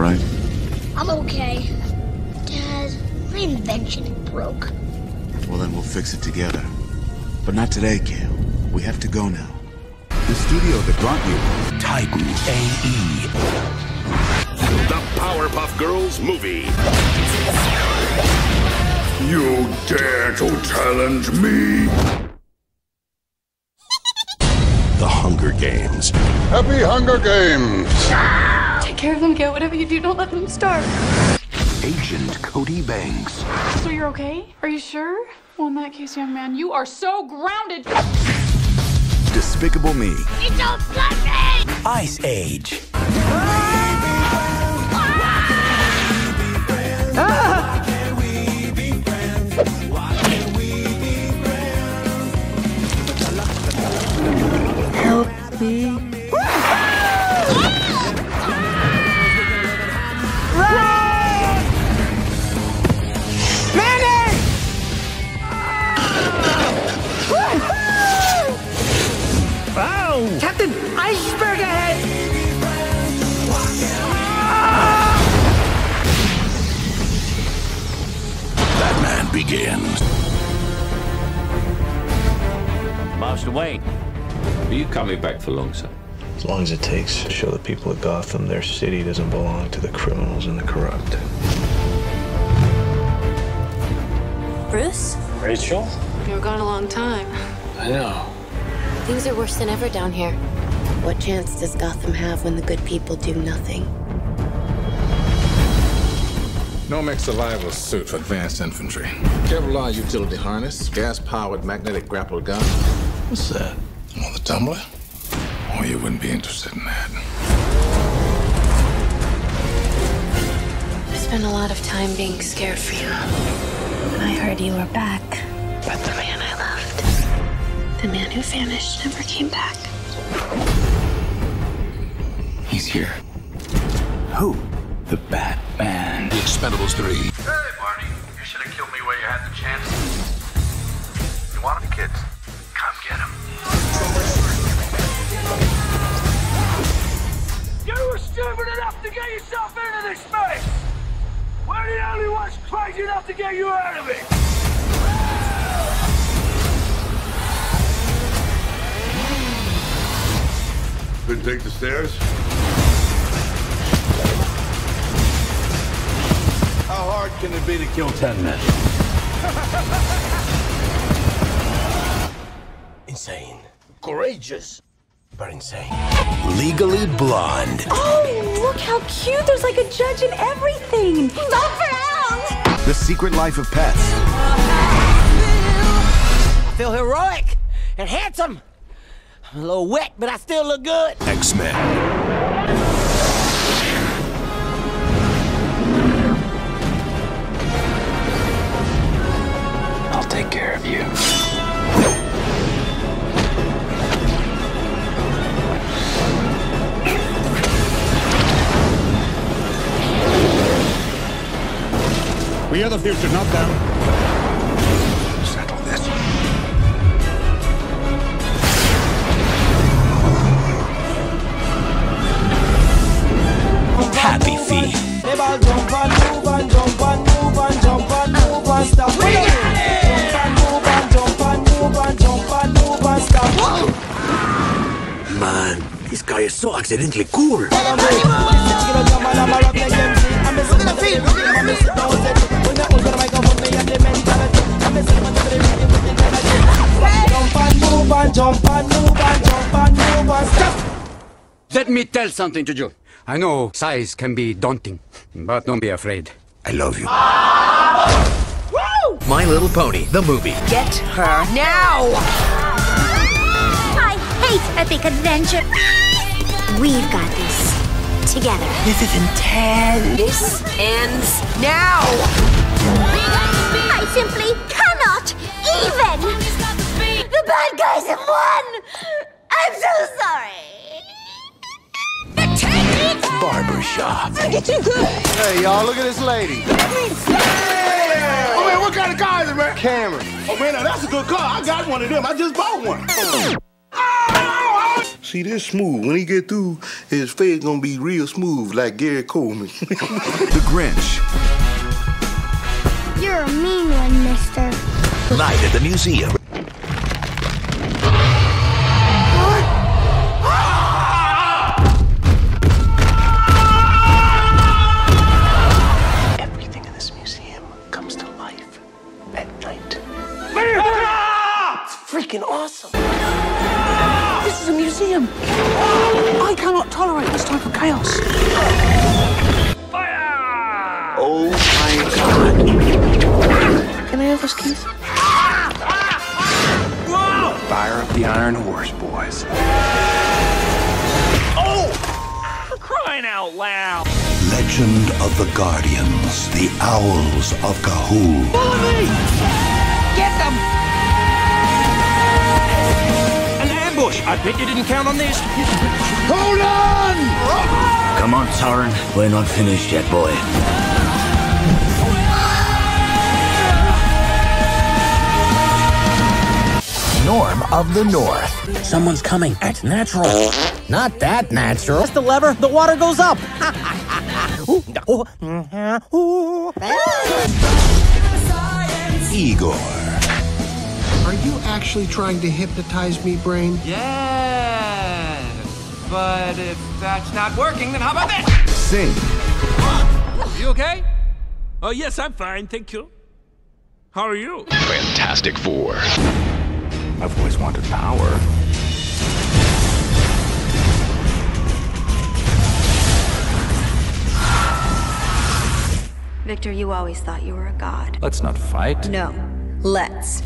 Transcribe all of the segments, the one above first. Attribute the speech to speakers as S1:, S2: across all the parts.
S1: right?
S2: I'm okay. Dad, my invention broke.
S1: Well, then we'll fix it together. But not today, Kale. We have to go now.
S3: The studio that brought you
S4: Titan AE.
S5: The Powerpuff Girls movie.
S6: You dare to challenge me?
S4: The Hunger Games.
S6: Happy Hunger Games!
S7: Take care of them, Kale. Whatever you do, don't let them starve.
S4: Agent Cody Banks.
S7: So you're okay? Are you sure? Well, in that case, young man, you are so grounded.
S3: Despicable Me.
S2: You don't let me!
S4: Ice Age.
S8: Help me.
S9: Captain, iceberg ahead!
S4: Batman Begins.
S10: Master Wayne, are you coming back for long, sir?
S11: As long as it takes to show the people of Gotham their city doesn't belong to the criminals and the corrupt.
S12: Bruce?
S13: Rachel?
S12: You were gone a long time.
S13: I know.
S12: Things are worse than ever down here. What chance does Gotham have when the good people do nothing?
S14: Nomex survival suit for advanced infantry. Kevlar utility harness, gas-powered magnetic grapple gun.
S11: What's that?
S14: Oh, the tumbler? Oh, you wouldn't be interested in that.
S12: I spent a lot of time being scared for you. I heard you were back. But the man I loved, the man who vanished, never came back.
S4: He's here. Who? The Batman.
S14: The Expendables 3.
S15: Hey, Barney. You should have killed me while you had the chance. You want them, kids? Come get them. You were stupid enough to get yourself into this mess! We're the only ones crazy enough to get you out of it!
S6: Couldn't take the stairs?
S15: How hard can it be to kill 10 men?
S4: Insane.
S15: Courageous.
S4: But insane. Legally Blonde.
S8: Oh, look how cute. There's like a judge and everything. Stop around.
S3: The Secret Life of Pets.
S9: I feel heroic and handsome. I'm a little wet, but I still look good.
S4: X-Men.
S11: I'll take care of you.
S16: We are the future, not them.
S4: Settle this. Happy Feet. Man, this guy is so accidentally cool.
S16: Let me tell something to you. I know size can be daunting, but don't be afraid.
S4: I love you.
S9: Woo!
S17: My Little Pony, the movie.
S9: Get her now!
S2: I hate epic adventure. We've got this. Together.
S9: This is intense. This ends now!
S2: I simply cannot even! The bad guys have won! I'm so sorry!
S4: Barbershop.
S9: I get you good!
S15: Hey, y'all, look at this lady. Oh, man, what kind of car is it, man? Camry. Oh, man, now that's a good car. I got one of them. I just bought one.
S13: See, this smooth. When he get through, his face gonna be real smooth, like Gary Coleman.
S3: The Grinch.
S2: You're a mean one, mister.
S4: Night at the museum.
S9: Everything in this museum comes to life at night. It's freaking awesome. This is a museum. I cannot tolerate this type of chaos.
S15: Fire!
S9: Oh my God. Can I have those keys?
S17: Fire up the Iron Horse, boys.
S15: Oh! For crying out loud!
S4: Legend of the Guardians, the Owls of Ga'Hoole.
S15: Follow me! Get them!
S10: An ambush! I bet you didn't count on this.
S15: Hold on!
S4: Come on, Sauron. We're not finished yet, boy.
S9: Norm of the North.
S10: Someone's coming. Act natural.
S9: Not that natural. Press the lever, the water goes up.
S4: Igor.
S18: Are you actually trying to hypnotize me, Brain?
S19: Yeah. But if that's not working, then how about this?
S3: Sing.
S19: You okay? Oh, yes, I'm fine, thank you. How are you?
S5: Fantastic Four.
S17: I've always wanted power.
S12: Victor, you always thought you were a god.
S17: Let's not fight.
S12: No. Let's.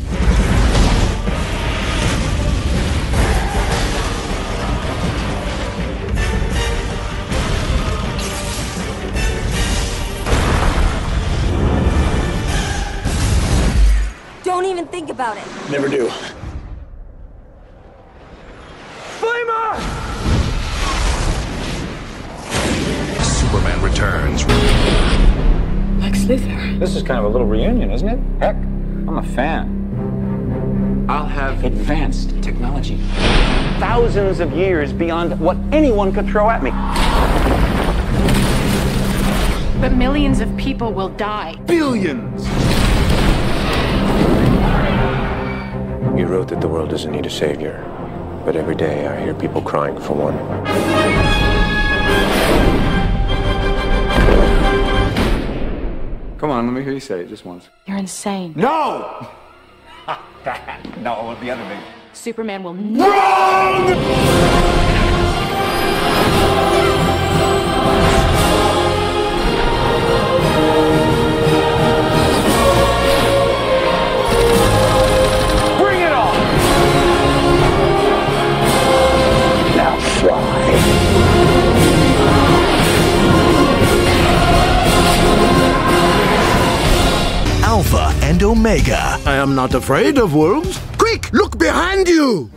S12: Don't even think about it.
S17: Never do.
S15: Flamer!
S5: Superman Returns.
S19: Lex Luthor.
S11: This is kind of a little reunion, isn't it? Heck, I'm a fan.
S17: I'll have advanced technology. Thousands of years beyond what anyone could throw at me.
S7: But millions of people will die.
S13: Billions!
S11: You wrote that the world doesn't need a savior, but every day I hear people crying for one. Come on, let me hear you say it just once.
S7: You're insane.
S17: No! No, the other thing.
S7: Superman will never.
S4: Alpha and Omega.
S13: I am not afraid of wolves. Quick, look behind you!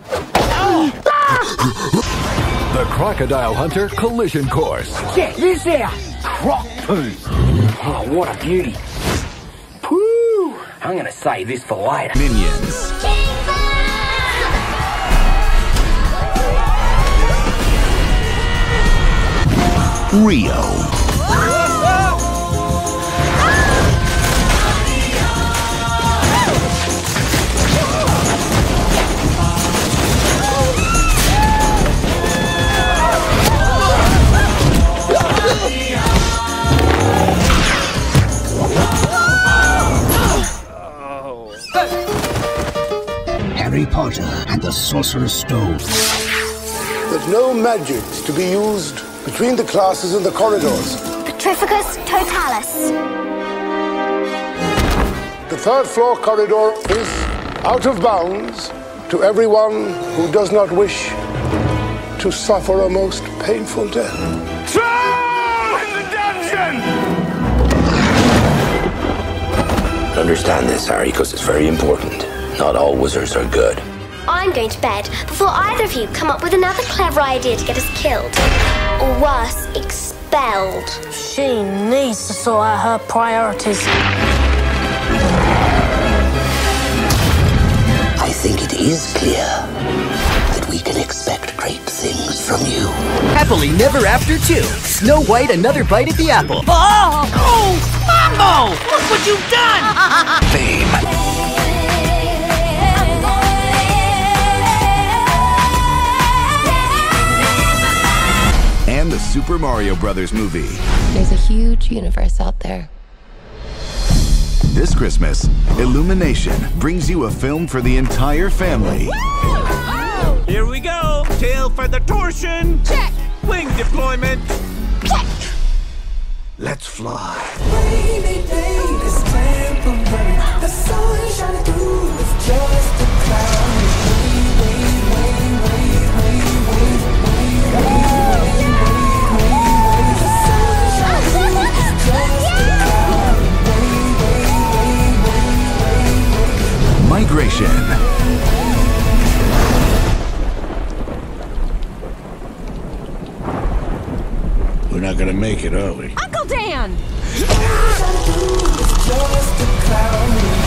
S6: The Crocodile Hunter Collision Course.
S9: Check this out. Croc poo. Oh, what a beauty. Poo. I'm gonna save this for later.
S3: Minions.
S4: Rio. Harry Potter and the Sorcerer's Stone.
S13: There's no magic to be used between the classes and the corridors.
S2: Petrificus Totalis.
S13: The third floor corridor is out of bounds to everyone who does not wish to suffer a most painful death.
S15: Throw in the dungeon!
S4: Understand this, Harry, because it's very important. Not all wizards are good.
S2: I'm going to bed before either of you come up with another clever idea to get us killed. Or worse, expelled.
S8: She needs to sort out her priorities.
S4: I think it is clear that we can expect great things from you.
S20: Happily Never After 2. Snow White, Another Bite at the Apple.
S15: Oh, Mambo! Look what you've done!
S5: Fame.
S3: And the Super Mario Brothers movie.
S12: There's a huge universe out there.
S3: This Christmas, Illumination brings you a film for the entire family.
S19: Here we go. Tail feather torsion. Check. Wing deployment. Check.
S3: Let's fly.
S15: Rainy day is temporary. The sun shining through is just a cloud.
S3: Migration.
S6: We're not gonna make it, are we?
S8: Uncle Dan!